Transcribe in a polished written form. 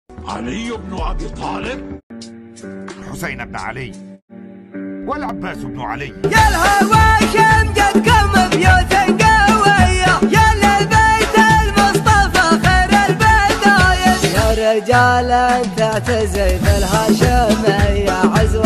علي بن أبي طالب، حسين بن علي، والعباس بن علي. يا الهواشم جدكم بيوت قوية، يا للبيت المصطفى خير البداية، يا رجال انت اعتزيت الهاشمية عز